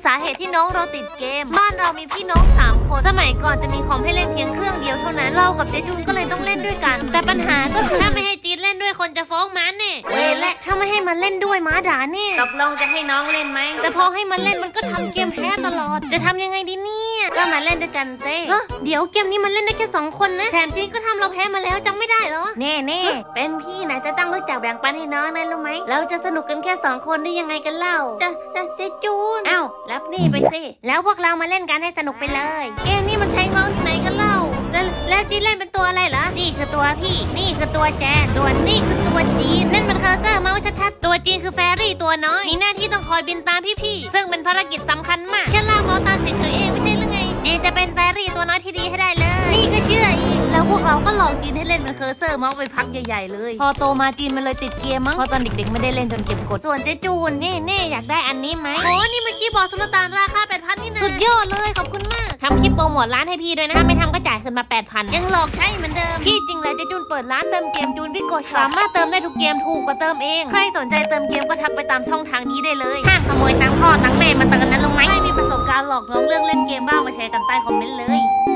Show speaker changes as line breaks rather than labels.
สาเหตุที่น้องเราติดเกมบ้านเรามีพี่น้อง3 คนสมัยก่อนจะมีคอมให้เล่นเพียงเครื่องเดียวเท่านั้นเรากับเจจูนก็เลยต้องเล่นด้วยกันแต่ปัญหาก็คือถ้าไม่ให้จีนเล่นด้วยคนจะฟ้องมันเนี่ยเว้ยและถ้าไม่ให้มันเล่นด้วยม้าด่าเนี่ยตกลงจะให้น้องเล่นไหมแต่พอให้มันเล่นมันก็ทำเกมแพ้ตลอดจะทำยังไงดีเนี่ยก็มาเล่นด้วยกันเซ่เดี๋ยวเกมนี้มันเล่นได้แค่2 คนนะแถมจีนก็ทำเราแพ้มาแล้วจำไม่ได้เหรอแน่ๆเป็นพี่นะจะต้องรู้จักแบ่งปันให้น้องนะรู้ไหมเราจะสนุกกันแค่2 คนได้ยังไงกันเล่าเจจูนอ้าวรับนี่ไปสิแล้วพวกเรามาเล่นกันให้สนุกไปเลยเกมนี้มันใช้เมาส์ที่ไหนกันเล่าแล้วจีนเล่นเป็นตัวอะไรเหรอนี่คือตัวพี่นี่คือตัวแจนส่วนนี่คือตัวจีนนั่นมันเคอร์เซอร์เมาส์ชัดๆตัวจีนคือแฟรี่ตัวน้อยมีหน้าที่ต้องคอยบินตามพี่ๆซึ่งเป็นภารกิจสำคัญมากแค่ลากเมาส์ตามเฉยๆเองไม่ใช่หรือไงจีนจะเป็นแฟรี่ตัวน้อยที่ดีให้ได้เลยนี่ก็เชื่ออีกแล้วพวกเราก็หลอกจีนให้เล่นเป็นเคอร์เซอร์เมาส์ไปพักใหญ่ๆเลยพอโตมาจีนมันเลยติดเกมมั้งเพราะตอนเด็กๆไม่ได้เล่นจนเก็บกดส่วนเจจูนนี่อยากได้อันนี้ไหมโอ้นี่มันคีย์บอร์ดสุลต่านราคา 8,000 นี่นะสุดยอดเลยขอบคุณมากทำคลิปโปรโมทร้านให้พี่ด้วยนะถ้าไม่ทำก็จ่ายคืนมา 8,000 ยังหลอกใช้เหมือนเดิมพี่จริงเลยเจจูนเปิดร้านเติมเกมจูนบิ๊กโกช็อปสามารถเติมได้ทุกเกมถูกกว่าเติมเองใครสนใจเติมเกมก็ทักไปตามช่องทางนี้ได้เลยห้ามขโมยตังค์พ่อตังค์แม่มาเติมนั้นลงไหมใครมีประสบการณ์หลอกน้องเรื่องเล่นเกมบ้างมาแชร์กันใต้คอมเมนต์เลย